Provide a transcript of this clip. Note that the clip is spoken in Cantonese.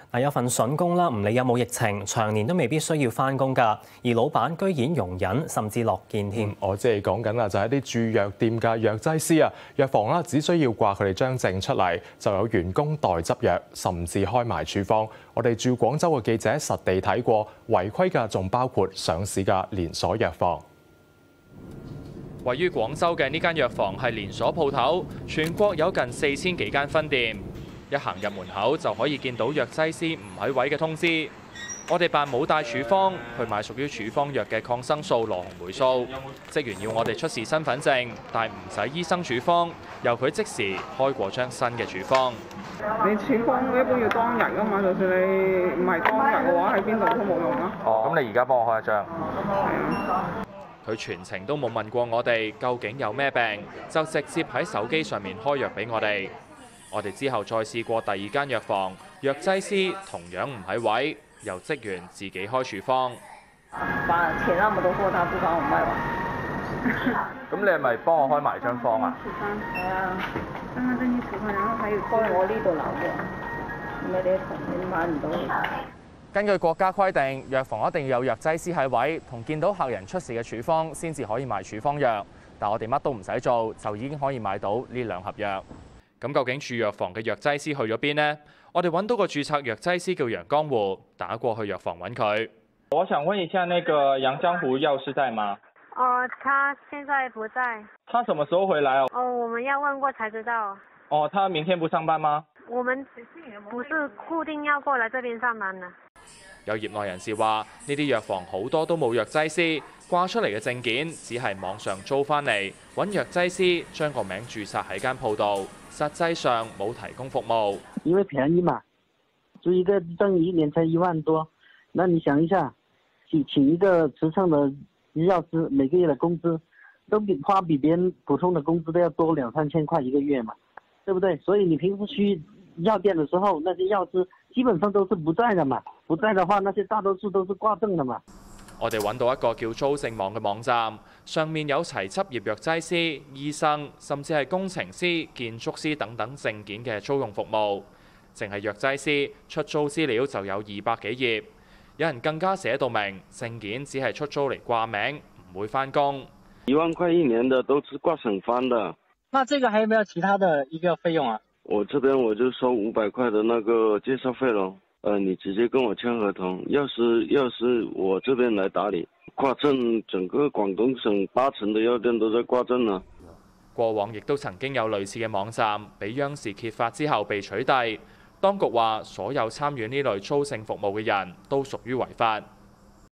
有份筍工啦，唔理有冇疫情，長年都未必需要返工㗎。而老闆居然容忍，甚至樂見添。 我即係講緊啊，就係一啲駐藥店嘅藥劑師啊，藥房啦，只需要掛佢哋張證出嚟，就有員工代執藥，甚至開埋處方。我哋駐廣州嘅記者實地睇過，違規嘅仲包括上市嘅連鎖藥房。 位於廣州嘅呢間藥房係連鎖鋪頭，全國有近4000幾間分店。一行入門口就可以見到藥劑師唔喺位嘅通知。我哋扮冇帶處方去買屬於處方藥嘅抗生素羅紅霉素，職員要我哋出示身份證，但唔使醫生處方，由佢即時開過張新嘅處方。 你處方一般要當日㗎嘛，就算你唔係當日嘅話，喺邊度都冇用啦。 咁你而家幫我開一張。 係啊。 佢全程都冇問過我哋究竟有咩病，就直接喺手機上面開藥俾我哋。我哋之後再試過第二間藥房，藥劑師同樣唔喺位，由職員自己開處方。 把錢那麼多貨，他不幫我賣完。 咁你係咪幫我開埋張方啊？ 係啊，身份證處方，然後還有開我呢度留嘅，咩啲你買唔到。 根據國家規定，藥房一定要有藥劑師喺位，同見到客人出示嘅處方先至可以賣處方藥。但我哋乜都唔使做，就已經可以買到呢2盒藥。咁究竟駐藥房嘅藥劑師去咗邊呢？我哋揾到個註冊藥劑師叫楊江湖，打過去藥房揾佢。 我想問一下，那個楊江湖藥師在嗎？ 他現在不在。 他什麼時候回來哦？ 我們要問過才知道。 他明天不上班嗎？ 我們不是固定要過來這邊上班的。 有業內人士話：呢啲藥房好多都冇藥劑師，掛出嚟嘅證件只係網上租翻嚟，揾藥劑師將個名註冊喺間鋪度，實際上冇提供服務。 因為便宜嘛，租一個證1年才1萬多，那你想一下，請一個實稱的藥師，每個月的工資都比別人普通的工資都要多2-3千塊一個月嘛，對不對？所以你平時去藥店的時候，那些藥師基本上都是不在的嘛，不在的話，那些大多數都是掛證的嘛。 我哋揾到一個叫租證網嘅網站，上面有齊執業藥劑師、醫生，甚至係工程師、建築師等等證件嘅租用服務。淨係藥劑師出租資料就有200幾頁，有人更加寫到明，證件只係出租嚟掛名，唔會返工。 1萬塊1年的都是掛省方的。 那這個還有沒有其他的一個費用啊？ 我這邊我就收500塊的那個介紹費咯。你直接跟我簽合同，藥師我這邊來打理。掛證，整個廣東省80%的藥店都在掛證啦。 過往亦都曾經有類似嘅網站，俾央視揭發之後被取締。當局話，所有參與呢類租證服務嘅人都屬於違法。